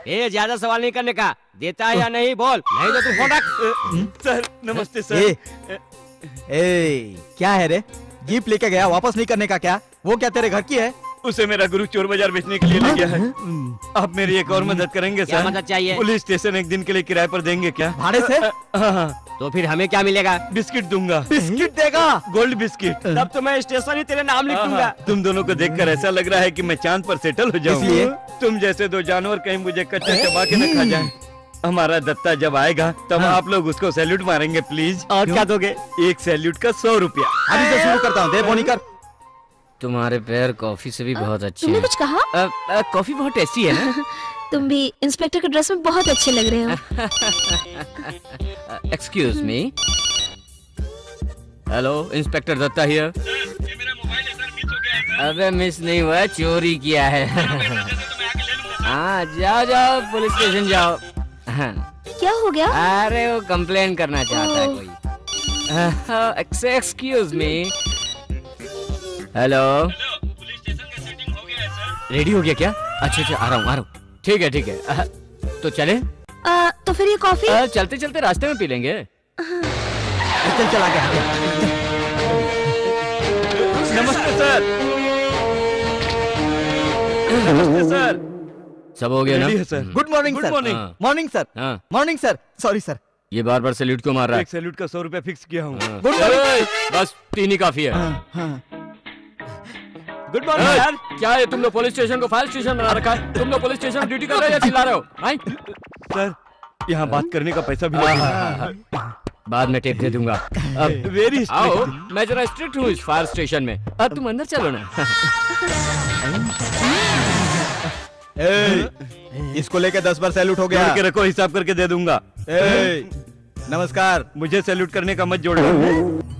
ये ज्यादा सवाल नहीं करने का, देता है या नहीं बोल, नहीं तो तू फोन रख। सर नमस्ते सर। क्या है रे? जीप लेके गया, वापस नहीं करने का क्या? वो क्या तेरे घर की है? उसे मेरा गुरु चोर बाजार बेचने के लिए ले गया है। आप मेरी एक और मदद करेंगे सर? क्या मदद चाहिए? पुलिस स्टेशन एक दिन के लिए किराए पर देंगे क्या? भाड़े से? हाँ। तो फिर हमें क्या मिलेगा? बिस्किट दूंगा। बिस्किट देगा? Gold biscuit. तब तो मैं स्टेशन ही तेरे नाम लिख दूंगा। तुम दोनों को देखकर ऐसा लग रहा है कि मैं चांद पर सेटल हो जाऊं। इसलिए? तुम जैसे दो जानवर कहीं मुझे कच्चा चबा के न खा जाए। हमारा दत्ता जब आएगा तब आप लोग उसको सैल्यूट मारेंगे प्लीज। और क्या दोगे? एक सैल्यूट का 100 रुपया। अभी से शुरू करता हूँ, दे बोनी कर। तुम्हारे पैर कॉफी से भी बहुत अच्छे तुमने हैं। कुछ कहा? कॉफी बहुत टेस्टी है ना? तुम भी इंस्पेक्टर के ड्रेस में बहुत अच्छे लग रहे हो। Excuse me. Hello, inspector Datta here. ये मेरा मोबाइल है सर, मिस हो गया है सर। अबे मिस नहीं हुआ, चोरी किया है। हाँ जाओ जाओ, पुलिस स्टेशन जाओ। हाँ। क्या हो गया? अरे वो कंप्लेन करना चाहता है कोई। Excuse me. Hello, police station का सेटिंग हो गया है सर। रेडी हो गया क्या? अच्छा अच्छा, आ रहा हूँ। ठीक है। तो चले? तो फिर ये कॉफी? चलते चलते रास्ते में पी लेंगे। चल चला गया। नमस्ते सर। नमस्ते सर। सब हो गया ना? रेडी है sir. Good morning sir. Morning sir. हाँ। Morning sir. Sorry sir. ये बार बार सैल्यूट क्यों मार रहा है? एक सैल्यूट का 100 रुपया फिक्स किया हूँ। Good morning. बस 3 ही काफी है। Good morning sir. क्या है, तुम लोग पुलिस स्टेशन को फायर स्टेशन बना रखा है? तुम लोग पुलिस स्टेशन में ड्यूटी कर रहे हो या चिल्ला रहे हो? सर यहाँ बात करने का पैसा भी लगेगा। बाद में टेप दे दूंगा। अब वेरी आओ, मैं जरा स्ट्रिक्ट हूँ इस फायर स्टेशन में। अब तुम अंदर चलो ना। इसको लेके 10 बार सैल्यूट हो गया। के रखो, हिसाब करके दे दूंगा। नमस्कार। मुझे सैल्यूट करने का मत जोड़ना।